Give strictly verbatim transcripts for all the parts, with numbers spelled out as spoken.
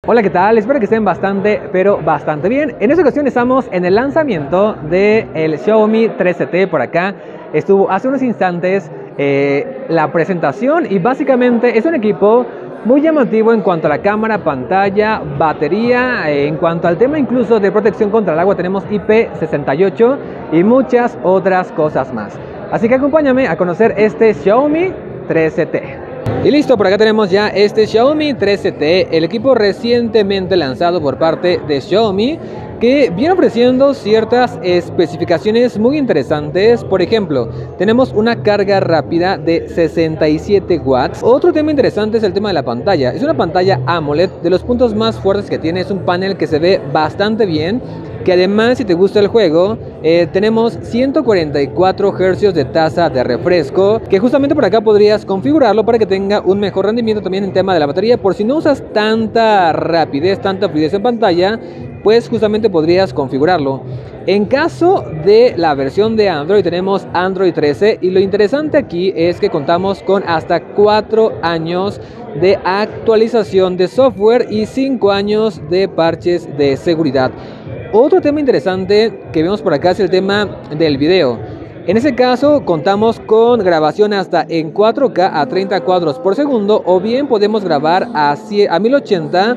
Hola, ¿qué tal? Espero que estén bastante, pero bastante bien. En esta ocasión estamos en el lanzamiento del Xiaomi trece T por acá. Estuvo hace unos instantes eh, la presentación y básicamente es un equipo muy llamativo en cuanto a la cámara, pantalla, batería, eh, en cuanto al tema incluso de protección contra el agua tenemos I P sesenta y ocho y muchas otras cosas más. Así que acompáñame a conocer este Xiaomi trece T. Y listo, por acá tenemos ya este Xiaomi trece T, el equipo recientemente lanzado por parte de Xiaomi, que viene ofreciendo ciertas especificaciones muy interesantes. Por ejemplo, tenemos una carga rápida de sesenta y siete watts. Otro tema interesante es el tema de la pantalla. Es una pantalla AMOLED, de los puntos más fuertes que tiene. Es un panel que se ve bastante bien, que además, si te gusta el juego, eh, tenemos ciento cuarenta y cuatro hercios de tasa de refresco, que justamente por acá podrías configurarlo para que tenga un mejor rendimiento también en tema de la batería. Por si no usas tanta rapidez, tanta fluidez en pantalla, pues justamente podrías configurarlo. En caso de la versión de Android, tenemos Android trece, y lo interesante aquí es que contamos con hasta cuatro años de actualización de software y cinco años de parches de seguridad. Otro tema interesante que vemos por acá es el tema del video. En ese caso contamos con grabación hasta en cuatro K a treinta cuadros por segundo, o bien podemos grabar a, a mil ochenta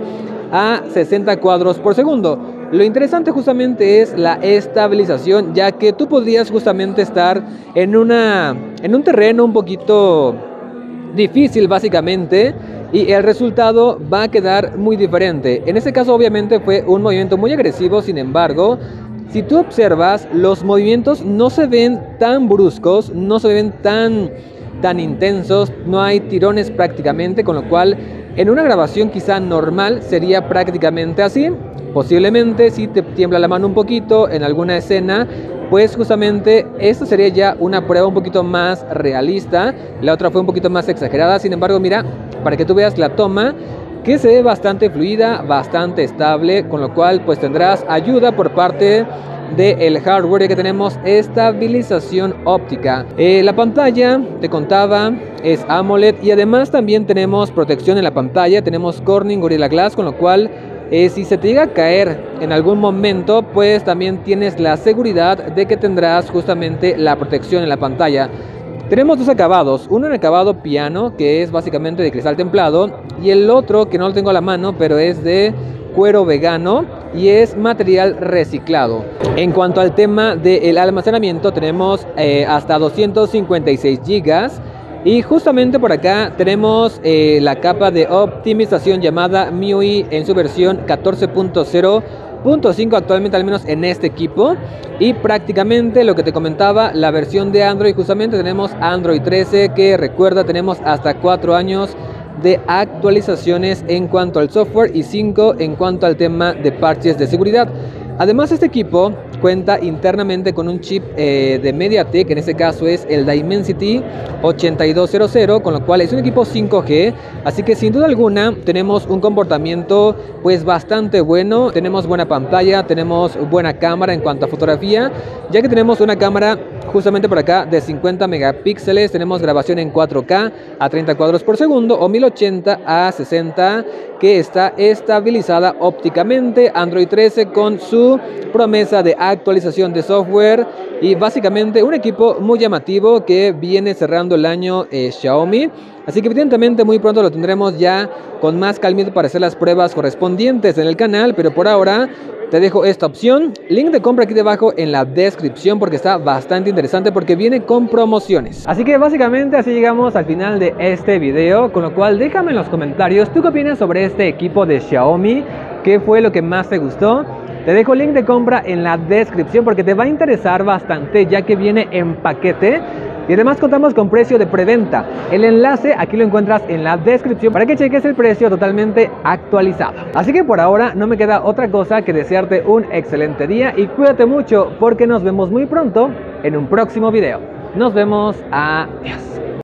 a sesenta cuadros por segundo. Lo interesante justamente es la estabilización, ya que tú podrías justamente estar en, una, en un terreno un poquito difícil básicamente, y el resultado va a quedar muy diferente. En este caso obviamente fue un movimiento muy agresivo, sin embargo, si tú observas, los movimientos no se ven tan bruscos, no se ven tan, tan intensos, no hay tirones prácticamente, con lo cual en una grabación quizá normal sería prácticamente así. Posiblemente si te tiembla la mano un poquito en alguna escena, pues justamente esto sería ya una prueba un poquito más realista. La otra fue un poquito más exagerada. Sin embargo, mira, para que tú veas la toma, que se ve bastante fluida, bastante estable, con lo cual pues tendrás ayuda por parte del hardware, ya que tenemos estabilización óptica. Eh, la pantalla, te contaba, es AMOLED, y además también tenemos protección en la pantalla. Tenemos Corning Gorilla Glass, con lo cual eh, si se te llega a caer en algún momento, pues también tienes la seguridad de que tendrás justamente la protección en la pantalla. Tenemos dos acabados, uno en acabado piano, que es básicamente de cristal templado, y el otro que no lo tengo a la mano, pero es de cuero vegano y es material reciclado. En cuanto al tema del almacenamiento, tenemos eh, hasta doscientos cincuenta y seis gigas, y justamente por acá tenemos eh, la capa de optimización llamada M I U I en su versión catorce punto cero punto cinco actualmente, al menos en este equipo. Y prácticamente lo que te comentaba, la versión de Android, justamente tenemos Android trece, que recuerda, tenemos hasta cuatro años de actualizaciones en cuanto al software y cinco en cuanto al tema de parches de seguridad. Además, este equipo cuenta internamente con un chip eh, de MediaTek, en este caso es el Dimensity ochenta y dos cero cero, con lo cual es un equipo cinco G, así que sin duda alguna tenemos un comportamiento pues bastante bueno. Tenemos buena pantalla, tenemos buena cámara en cuanto a fotografía, ya que tenemos una cámara justamente por acá de cincuenta megapíxeles, tenemos grabación en cuatro K a treinta cuadros por segundo o mil ochenta a sesenta, que está estabilizada ópticamente. Android trece con su promesa de actualización de software, y básicamente un equipo muy llamativo que viene cerrando el año eh, Xiaomi. Así que evidentemente muy pronto lo tendremos ya con más calmito para hacer las pruebas correspondientes en el canal, pero por ahora te dejo esta opción. Link de compra aquí debajo en la descripción, porque está bastante interesante, porque viene con promociones. Así que básicamente así llegamos al final de este video, con lo cual déjame en los comentarios tú qué opinas sobre este equipo de Xiaomi, qué fue lo que más te gustó. Te dejo link de compra en la descripción porque te va a interesar bastante, ya que viene en paquete. Y además contamos con precio de preventa. El enlace aquí lo encuentras en la descripción para que cheques el precio totalmente actualizado. Así que por ahora no me queda otra cosa que desearte un excelente día y cuídate mucho, porque nos vemos muy pronto en un próximo video. Nos vemos, adiós.